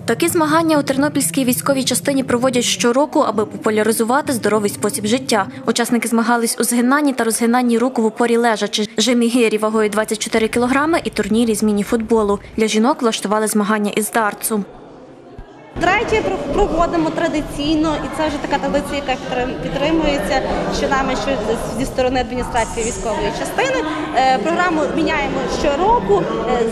Такі змагання у Тернопільській військовій частині проводять щороку, аби популяризувати здоровий спосіб життя. Учасники змагались у згинанні та розгинанні рук в упорі лежачи, жимі гирі вагою 24 кілограми і турнірі з міні-футболу. Для жінок влаштували змагання із дартсу. Третє проводимо традиційно, і це вже така традиція, яка підтримується нами зі сторони адміністрації військової частини. Програму міняємо щороку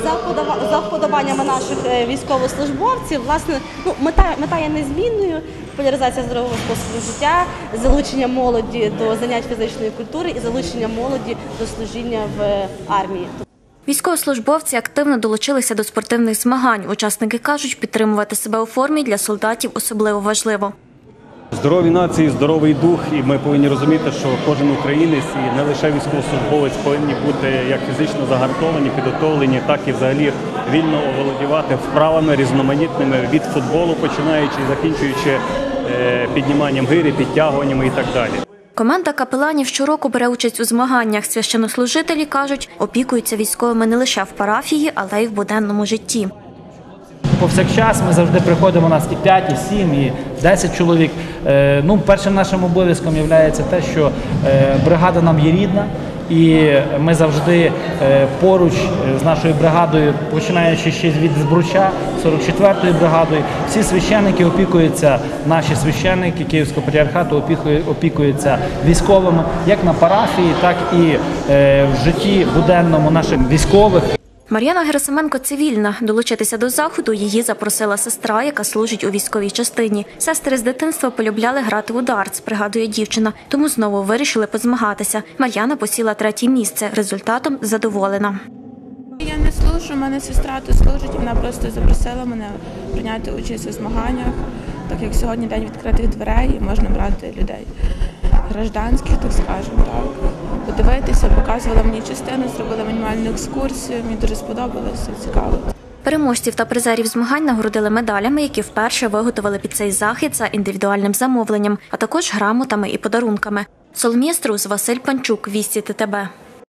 за вподобаннями наших військовослужбовців. Власне, мета є незмінною – популяризація здорового способу життя, залучення молоді до занять фізичної культури і залучення молоді до служіння в армії. Військовослужбовці активно долучилися до спортивних змагань. Учасники кажуть, підтримувати себе у формі для солдатів особливо важливо. Здорові нації, здоровий дух, і ми повинні розуміти, що кожен українець і не лише військовослужбовець повинні бути як фізично загартовані, підготовлені, так і взагалі вільно оволодівати вправами різноманітними від футболу, починаючи і закінчуючи підніманням гирі, підтягуваннями і так далі. Команда капеланів щороку бере участь у змаганнях. Священнослужителі, кажуть, опікуються військовими не лише в парафії, але й в буденному житті. Повсякчас ми завжди приходимо, у нас і 5, і 7, і 10 чоловік. Першим нашим обов'язком є те, що бригада нам є рідна, і ми завжди поруч з нашою бригадою, починаючи ще від Збруча, 44-ї бригадою, всі священники опікуються, наші священники Київського патріархату опікуються військовими, як на парафії, так і в житті буденному наших військових. Мар'яна Герасименко цивільна. Долучитися до заходу її запросила сестра, яка служить у військовій частині. Сестри з дитинства полюбляли грати у дартс, пригадує дівчина. Тому знову вирішили позмагатися. Мар'яна посіла 3-є місце. Результатом задоволена. Я не служу, в мене сестра тут служить. Вона просто запросила мене прийняти участь у змаганнях, так як сьогодні день відкритих дверей і можна брати людей гражданських, так скажемо, так. Подивитися, показувала мені частину, зробила мінімальну екскурсію, мені дуже сподобалося, цікаво. Переможців та призерів змагань нагородили медалями, які вперше виготовили під цей захід за індивідуальним замовленням, а також грамотами і подарунками. Соломія Струс, Василь Панчук, Вісті ТТБ.